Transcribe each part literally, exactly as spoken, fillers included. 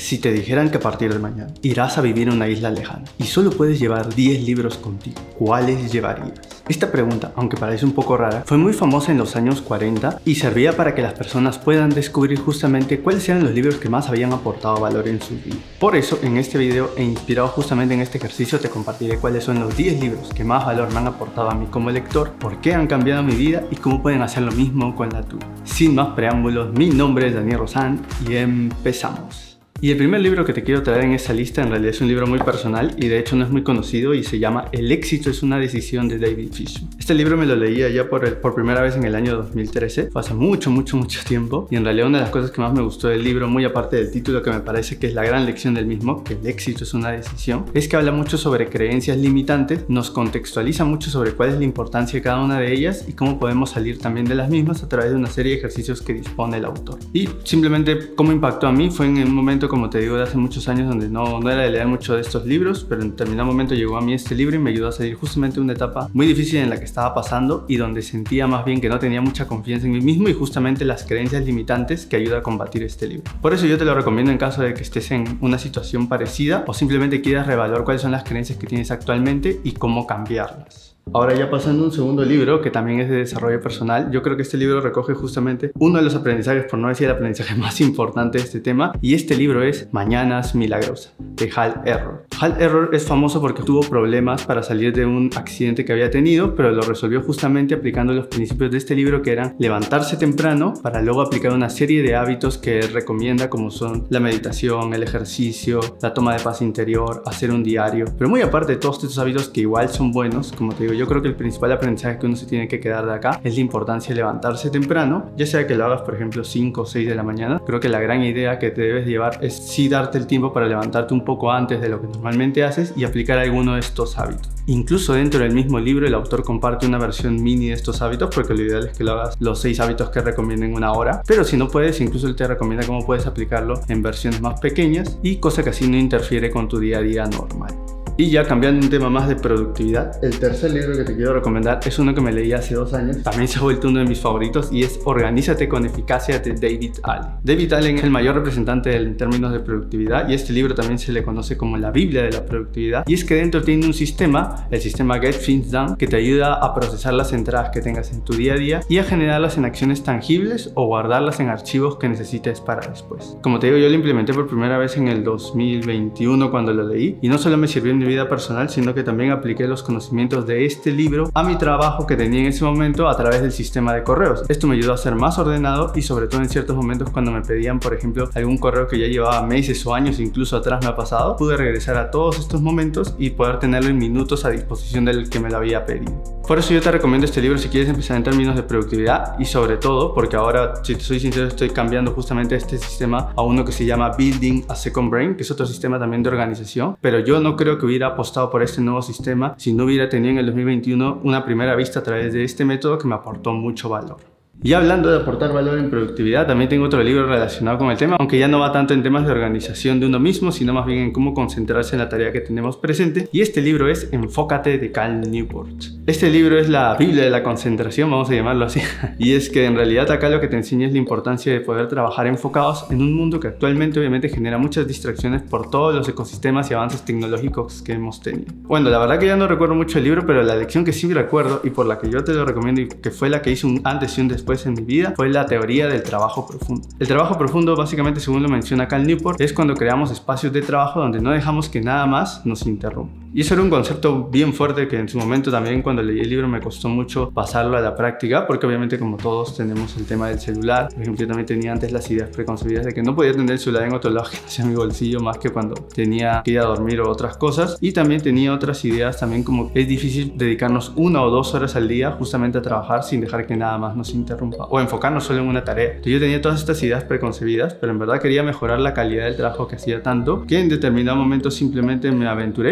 Si te dijeran que a partir de mañana irás a vivir en una isla lejana y solo puedes llevar diez libros contigo, ¿cuáles llevarías? Esta pregunta, aunque parece un poco rara, fue muy famosa en los años cuarenta y servía para que las personas puedan descubrir justamente cuáles eran los libros que más habían aportado valor en su vida. Por eso, en este video, e inspirado justamente en este ejercicio, te compartiré cuáles son los diez libros que más valor me han aportado a mí como lector, por qué han cambiado mi vida y cómo pueden hacer lo mismo con la tuya. Sin más preámbulos, mi nombre es Daniel Rozán y empezamos. Y el primer libro que te quiero traer en esta lista en realidad es un libro muy personal y de hecho no es muy conocido y se llama El éxito es una decisión de David Fisher. Este libro me lo leí ya por, el, por primera vez en el año dos mil trece, fue hace mucho, mucho, mucho tiempo, y en realidad una de las cosas que más me gustó del libro, muy aparte del título que me parece que es la gran lección del mismo, que el éxito es una decisión, es que habla mucho sobre creencias limitantes, nos contextualiza mucho sobre cuál es la importancia de cada una de ellas y cómo podemos salir también de las mismas a través de una serie de ejercicios que dispone el autor. Y simplemente cómo impactó a mí fue en un momento, como te digo, de hace muchos años donde no, no era de leer mucho de estos libros, pero en determinado momento llegó a mí este libro y me ayudó a salir justamente de una etapa muy difícil en la que estaba pasando y donde sentía más bien que no tenía mucha confianza en mí mismo y justamente las creencias limitantes que ayuda a combatir este libro. Por eso yo te lo recomiendo en caso de que estés en una situación parecida o simplemente quieras reevaluar cuáles son las creencias que tienes actualmente y cómo cambiarlas. Ahora ya pasando a un segundo libro que también es de desarrollo personal, yo creo que este libro recoge justamente uno de los aprendizajes, por no decir el aprendizaje más importante de este tema, y este libro es Mañanas Milagrosas, de Hal Elrod. Hal Elrod es famoso porque tuvo problemas para salir de un accidente que había tenido, pero lo resolvió justamente aplicando los principios de este libro, que eran levantarse temprano para luego aplicar una serie de hábitos que él recomienda, como son la meditación, el ejercicio, la toma de paz interior, hacer un diario. Pero muy aparte de todos estos hábitos que igual son buenos, como te digo, yo creo que el principal aprendizaje que uno se tiene que quedar de acá es la importancia de levantarse temprano, ya sea que lo hagas por ejemplo cinco o seis de la mañana. Creo que la gran idea que te debes llevar es sí darte el tiempo para levantarte un poco antes de lo que normalmente haces y aplicar alguno de estos hábitos. Incluso dentro del mismo libro el autor comparte una versión mini de estos hábitos, porque lo ideal es que lo hagas los seis hábitos que recomienda en una hora, pero si no puedes, incluso él te recomienda cómo puedes aplicarlo en versiones más pequeñas y cosa que así no interfiere con tu día a día normal. Y ya cambiando un tema más de productividad, el tercer libro que te quiero recomendar es uno que me leí hace dos años, también se ha vuelto uno de mis favoritos, y es Organízate con Eficacia, de David Allen. David Allen es el mayor representante en términos de productividad y este libro también se le conoce como la Biblia de la productividad, y es que dentro tiene un sistema, el sistema Get Things Done, que te ayuda a procesar las entradas que tengas en tu día a día y a generarlas en acciones tangibles o guardarlas en archivos que necesites para después. Como te digo, yo lo implementé por primera vez en el dos mil veintiuno cuando lo leí y no solo me sirvió en mi vida personal, sino que también apliqué los conocimientos de este libro a mi trabajo que tenía en ese momento a través del sistema de correos. Esto me ayudó a ser más ordenado y sobre todo en ciertos momentos cuando me pedían, por ejemplo, algún correo que ya llevaba meses o años, incluso atrás me ha pasado, pude regresar a todos estos momentos y poder tenerlo en minutos a disposición del que me lo había pedido. Por eso yo te recomiendo este libro si quieres empezar en términos de productividad y sobre todo porque ahora, si te soy sincero, estoy cambiando justamente este sistema a uno que se llama Building a Second Brain, que es otro sistema también de organización, pero yo no creo que hubiera apostado por este nuevo sistema si no hubiera tenido en el dos mil veintiuno una primera vista a través de este método que me aportó mucho valor. Y hablando de aportar valor en productividad, también tengo otro libro relacionado con el tema, aunque ya no va tanto en temas de organización de uno mismo, sino más bien en cómo concentrarse en la tarea que tenemos presente. Y este libro es Enfócate, de Cal Newport. Este libro es la Biblia de la concentración, vamos a llamarlo así. Y es que en realidad acá lo que te enseña es la importancia de poder trabajar enfocados en un mundo que actualmente obviamente genera muchas distracciones por todos los ecosistemas y avances tecnológicos que hemos tenido. Bueno, la verdad que ya no recuerdo mucho el libro, pero la lección que sí recuerdo y por la que yo te lo recomiendo y que fue la que hizo un antes y un después en mi vida fue la teoría del trabajo profundo. El trabajo profundo, básicamente, según lo menciona Cal Newport, es cuando creamos espacios de trabajo donde no dejamos que nada más nos interrumpa. Y eso era un concepto bien fuerte que en su momento también, cuando leí el libro, me costó mucho pasarlo a la práctica, porque obviamente como todos tenemos el tema del celular. Por ejemplo, yo también tenía antes las ideas preconcebidas de que no podía tener el celular en otro lado que no sea mi bolsillo, más que cuando tenía que ir a dormir o otras cosas. Y también tenía otras ideas también, como es difícil dedicarnos una o dos horas al día justamente a trabajar sin dejar que nada más nos interrumpa o enfocarnos solo en una tarea. Entonces yo tenía todas estas ideas preconcebidas, pero en verdad quería mejorar la calidad del trabajo que hacía tanto que en determinado momento simplemente me aventuré y me lancé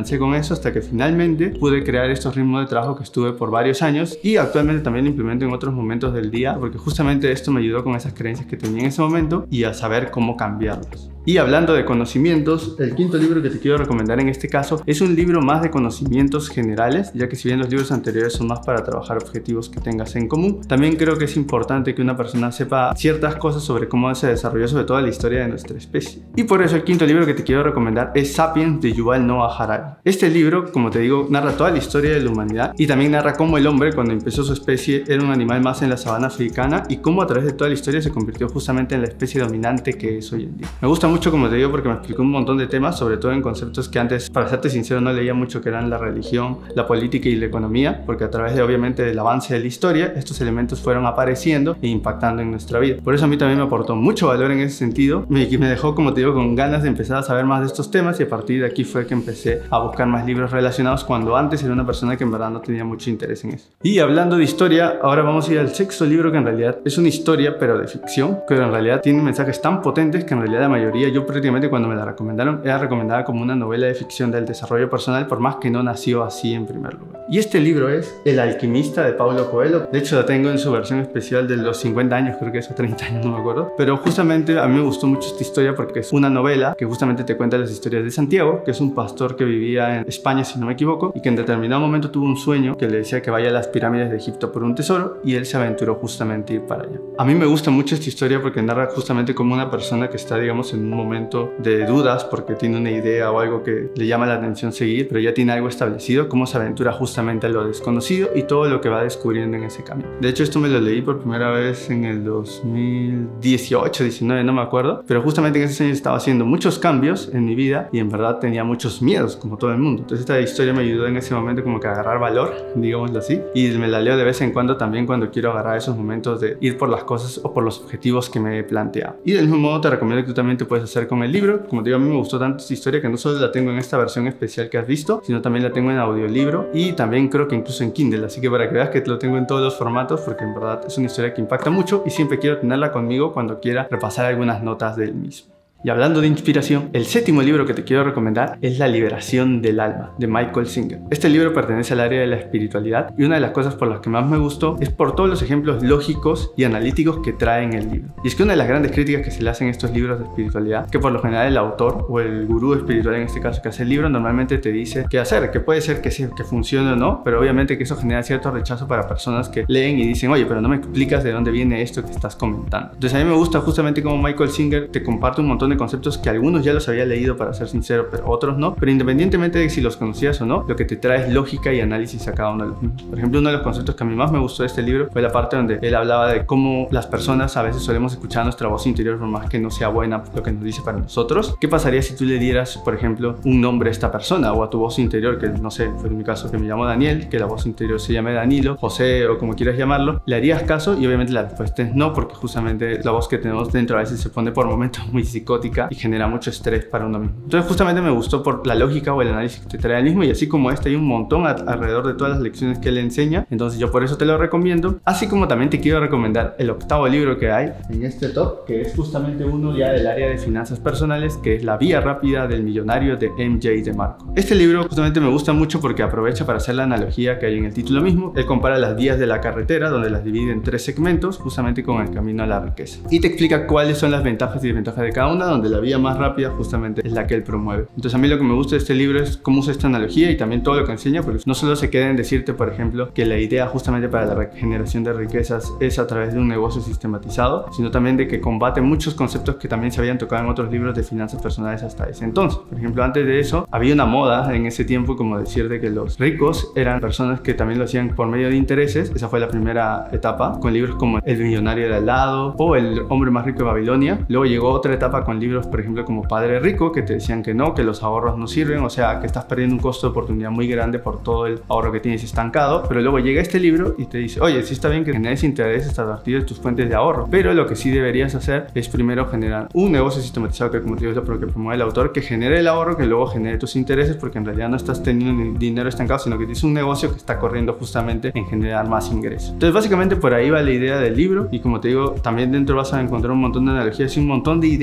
enganché con eso hasta que finalmente pude crear estos ritmos de trabajo que estuve por varios años y actualmente también lo implemento en otros momentos del día porque justamente esto me ayudó con esas creencias que tenía en ese momento y a saber cómo cambiarlas. Y hablando de conocimientos, el quinto libro que te quiero recomendar en este caso es un libro más de conocimientos generales, ya que si bien los libros anteriores son más para trabajar objetivos que tengas en común, también creo que es importante que una persona sepa ciertas cosas sobre cómo se desarrolló sobre toda la historia de nuestra especie. Y por eso el quinto libro que te quiero recomendar es Sapiens de Yuval Noah Harari. Este libro, como te digo, narra toda la historia de la humanidad y también narra cómo el hombre, cuando empezó su especie, era un animal más en la sabana africana y cómo a través de toda la historia se convirtió justamente en la especie dominante que es hoy en día. Me gusta mucho, como te digo, porque me explicó un montón de temas, sobre todo en conceptos que antes, para serte sincero, no leía mucho, que eran la religión, la política y la economía, porque a través de, obviamente, del avance de la historia, estos elementos fueron apareciendo e impactando en nuestra vida. Por eso a mí también me aportó mucho valor en ese sentido, me, me dejó, como te digo, con ganas de empezar a saber más de estos temas y a partir de aquí fue que empecé a buscar más libros relacionados cuando antes era una persona que en verdad no tenía mucho interés en eso. Y hablando de historia, ahora vamos a ir al sexto libro, que en realidad es una historia pero de ficción, pero en realidad tiene mensajes tan potentes que en realidad la mayoría, yo prácticamente cuando me la recomendaron, era recomendada como una novela de ficción del desarrollo personal, por más que no nació así en primer lugar. Y este libro es El alquimista de Paulo Coelho. De hecho, lo tengo en su versión especial de los cincuenta años, creo que es, o treinta años, no me acuerdo. Pero justamente a mí me gustó mucho esta historia porque es una novela que justamente te cuenta las historias de Santiago, que es un pastor que vivía en España, si no me equivoco, y que en determinado momento tuvo un sueño que le decía que vaya a las pirámides de Egipto por un tesoro, y él se aventuró justamente a ir para allá. A mí me gusta mucho esta historia porque narra justamente como una persona que está, digamos, en un momento de dudas porque tiene una idea o algo que le llama la atención seguir, pero ya tiene algo establecido, cómo se aventura justamente a lo desconocido y todo lo que va descubriendo en ese camino. De hecho, esto me lo leí por primera vez en el dos mil dieciocho, diecinueve, no me acuerdo, pero justamente en ese año estaba haciendo muchos cambios en mi vida y en verdad tenía muchos miedos, como todo el mundo. Entonces esta historia me ayudó en ese momento como que a agarrar valor, digámoslo así, y me la leo de vez en cuando también cuando quiero agarrar esos momentos de ir por las cosas o por los objetivos que me he planteado. Y del mismo modo te recomiendo que tú también te puedes hacer con el libro. Como te digo, a mí me gustó tanto esta historia que no solo la tengo en esta versión especial que has visto, sino también la tengo en audiolibro y también creo que incluso en Kindle, así que para que veas que lo tengo en todos los formatos porque en verdad es una historia que impacta mucho y siempre quiero tenerla conmigo cuando quiera repasar algunas notas del mismo. Y hablando de inspiración, el séptimo libro que te quiero recomendar es La liberación del alma, de Michael Singer. Este libro pertenece al área de la espiritualidad y una de las cosas por las que más me gustó es por todos los ejemplos lógicos y analíticos que trae en el libro. Y es que una de las grandes críticas que se le hacen a estos libros de espiritualidad, que por lo general el autor o el gurú espiritual en este caso que hace el libro normalmente te dice qué hacer, que puede ser que, sí, que funcione o no, pero obviamente que eso genera cierto rechazo para personas que leen y dicen, oye, pero no me explicas de dónde viene esto que estás comentando. Entonces a mí me gusta justamente como Michael Singer te comparte un montón de conceptos que algunos ya los había leído, para ser sincero, pero otros no. Pero independientemente de si los conocías o no, lo que te trae es lógica y análisis a cada uno de los mismos. Por ejemplo, uno de los conceptos que a mí más me gustó de este libro fue la parte donde él hablaba de cómo las personas a veces solemos escuchar nuestra voz interior por más que no sea buena lo que nos dice para nosotros. ¿Qué pasaría si tú le dieras, por ejemplo, un nombre a esta persona o a tu voz interior, que no sé, fue en mi caso que me llamo Daniel, que la voz interior se llame Danilo, José o como quieras llamarlo? ¿Le harías caso? Y obviamente la respuesta es no, porque justamente la voz que tenemos dentro a veces se pone por momentos muy psicótica y genera mucho estrés para uno mismo. Entonces justamente me gustó por la lógica o el análisis que te trae el mismo, y así como este hay un montón a alrededor de todas las lecciones que él enseña, entonces yo por eso te lo recomiendo. Así como también te quiero recomendar el octavo libro que hay en este top, que es justamente uno ya del área de finanzas personales, que es La vía rápida del millonario de M J DeMarco. Este libro justamente me gusta mucho porque aprovecha para hacer la analogía que hay en el título mismo. Él compara las vías de la carretera, donde las divide en tres segmentos, justamente con el camino a la riqueza, y te explica cuáles son las ventajas y desventajas de cada una, donde la vía más rápida justamente es la que él promueve. Entonces a mí lo que me gusta de este libro es cómo usa esta analogía y también todo lo que enseña, porque no solo se queda en decirte, por ejemplo, que la idea justamente para la generación de riquezas es a través de un negocio sistematizado, sino también de que combate muchos conceptos que también se habían tocado en otros libros de finanzas personales hasta ese entonces. Por ejemplo, antes de eso había una moda en ese tiempo como decir de que los ricos eran personas que también lo hacían por medio de intereses. Esa fue la primera etapa, con libros como El millonario de al lado o El hombre más rico de Babilonia. Luego llegó otra etapa con libros, por ejemplo, como Padre Rico, que te decían que no, que los ahorros no sirven, o sea, que estás perdiendo un costo de oportunidad muy grande por todo el ahorro que tienes estancado. Pero luego llega este libro y te dice, oye, sí está bien que generes intereses a partir de tus fuentes de ahorro, pero lo que sí deberías hacer es primero generar un negocio sistematizado, que como te digo es lo que promueve el autor, que genere el ahorro, que luego genere tus intereses, porque en realidad no estás teniendo dinero estancado, sino que tienes un negocio que está corriendo justamente en generar más ingresos. Entonces básicamente por ahí va la idea del libro, y como te digo, también dentro vas a encontrar un montón de analogías y un montón de ideas que también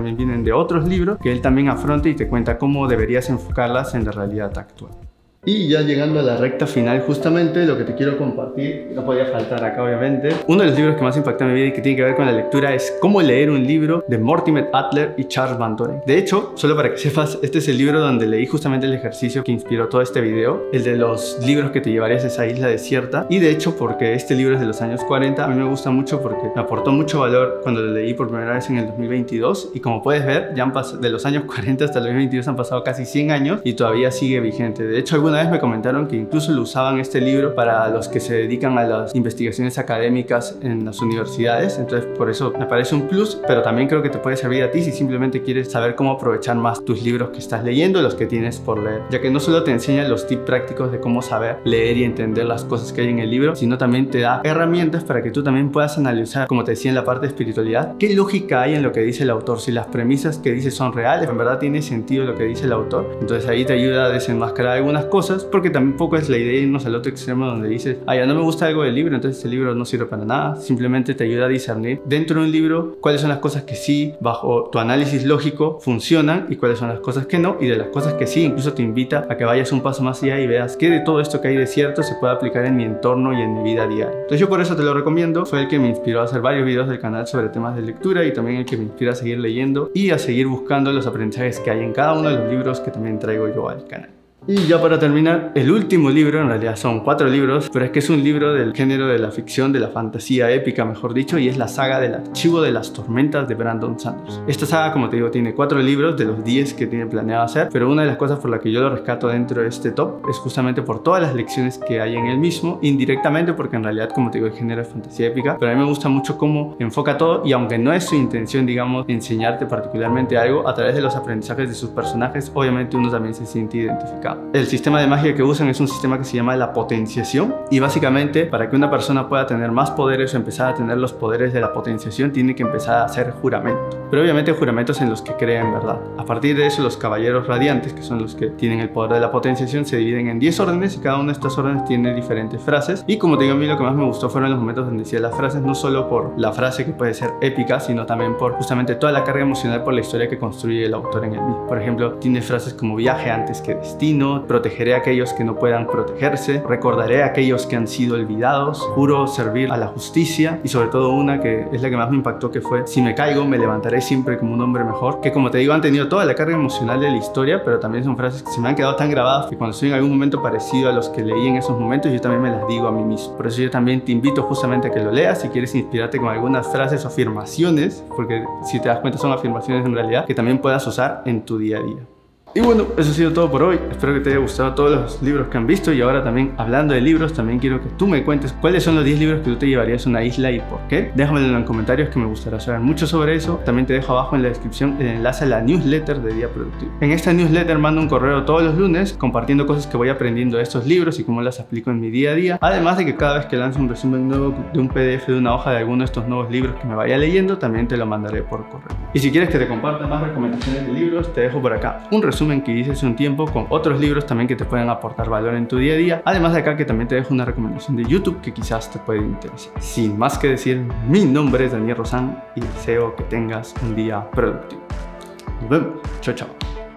también vienen de otros libros que él también afronta y te cuenta cómo deberías enfocarlas en la realidad actual. Y ya llegando a la recta final, justamente lo que te quiero compartir, no podía faltar acá obviamente, uno de los libros que más impactó en mi vida y que tiene que ver con la lectura es Cómo leer un libro, de Mortimer Adler y Charles Van Doren. De hecho, solo para que sepas, este es el libro donde leí justamente el ejercicio que inspiró todo este video, el de los libros que te llevarías a esa isla desierta. Y de hecho, porque este libro es de los años cuarenta, a mí me gusta mucho porque me aportó mucho valor cuando lo leí por primera vez en el dos mil veintidós, y como puedes ver, ya han pasado, de los años cuarenta hasta el dos mil veintidós han pasado casi cien años y todavía sigue vigente. De hecho, alguna Una vez me comentaron que incluso lo usaban este libro para los que se dedican a las investigaciones académicas en las universidades, entonces por eso me parece un plus, pero también creo que te puede servir a ti si simplemente quieres saber cómo aprovechar más tus libros que estás leyendo, los que tienes por leer, ya que no solo te enseña los tips prácticos de cómo saber leer y entender las cosas que hay en el libro, sino también te da herramientas para que tú también puedas analizar, como te decía en la parte de espiritualidad, qué lógica hay en lo que dice el autor, si las premisas que dice son reales, en verdad tiene sentido lo que dice el autor. Entonces ahí te ayuda a desenmascarar algunas cosas, porque tampoco es la idea irnos al otro extremo donde dices, ah, ya no me gusta algo del libro, entonces este libro no sirve para nada. Simplemente te ayuda a discernir dentro de un libro cuáles son las cosas que sí, bajo tu análisis lógico, funcionan y cuáles son las cosas que no, y de las cosas que sí, incluso te invita a que vayas un paso más allá y veas qué de todo esto que hay de cierto se puede aplicar en mi entorno y en mi vida diaria. Entonces yo por eso te lo recomiendo, fue el que me inspiró a hacer varios videos del canal sobre temas de lectura y también el que me inspira a seguir leyendo y a seguir buscando los aprendizajes que hay en cada uno de los libros que también traigo yo al canal. Y ya para terminar, el último libro, en realidad son cuatro libros, pero es que es un libro del género de la ficción, de la fantasía épica, mejor dicho, y es la saga del Archivo de las Tormentas de Brandon Sanderson. Esta saga, como te digo, tiene cuatro libros de los diez que tiene planeado hacer, pero una de las cosas por la que yo lo rescato dentro de este top es justamente por todas las lecciones que hay en el mismo, indirectamente porque en realidad, como te digo, el género es fantasía épica, pero a mí me gusta mucho cómo enfoca todo, y aunque no es su intención, digamos, enseñarte particularmente algo, a través de los aprendizajes de sus personajes, obviamente uno también se siente identificado. El sistema de magia que usan es un sistema que se llama la potenciación, y básicamente para que una persona pueda tener más poderes o empezar a tener los poderes de la potenciación tiene que empezar a hacer juramento, pero obviamente juramentos en los que crea en verdad. A partir de eso, los caballeros radiantes, que son los que tienen el poder de la potenciación, se dividen en diez órdenes y cada una de estas órdenes tiene diferentes frases, y como te digo, a mí lo que más me gustó fueron los momentos donde decía las frases, no solo por la frase que puede ser épica, sino también por justamente toda la carga emocional por la historia que construye el autor en el mismo. Por ejemplo, tiene frases como viaje antes que destino, protegeré a aquellos que no puedan protegerse, recordaré a aquellos que han sido olvidados, juro servir a la justicia, y sobre todo una que es la que más me impactó, que fue si me caigo me levantaré siempre como un hombre mejor, que como te digo han tenido toda la carga emocional de la historia, pero también son frases que se me han quedado tan grabadas que cuando estoy en algún momento parecido a los que leí en esos momentos, yo también me las digo a mí mismo. Por eso yo también te invito justamente a que lo leas si quieres inspirarte con algunas frases o afirmaciones, porque si te das cuenta son afirmaciones en realidad que también puedas usar en tu día a día. Y bueno, eso ha sido todo por hoy. Espero que te haya gustado todos los libros que han visto. Y ahora también, hablando de libros, también quiero que tú me cuentes cuáles son los diez libros que tú te llevarías a una isla y por qué. Déjamelo en los comentarios, que me gustaría saber mucho sobre eso. También te dejo abajo en la descripción el enlace a la newsletter de Día Productivo. En esta newsletter mando un correo todos los lunes compartiendo cosas que voy aprendiendo de estos libros y cómo las aplico en mi día a día. Además de que cada vez que lance un resumen nuevo de un P D F de una hoja de alguno de estos nuevos libros que me vaya leyendo, también te lo mandaré por correo. Y si quieres que te comparta más recomendaciones de libros, te dejo por acá un resumen que hice hace un tiempo con otros libros también que te pueden aportar valor en tu día a día. Además de acá que también te dejo una recomendación de YouTube que quizás te puede interesar. Sin más que decir, mi nombre es Daniel Rosán y deseo que tengas un día productivo. Nos vemos. Chao, chao.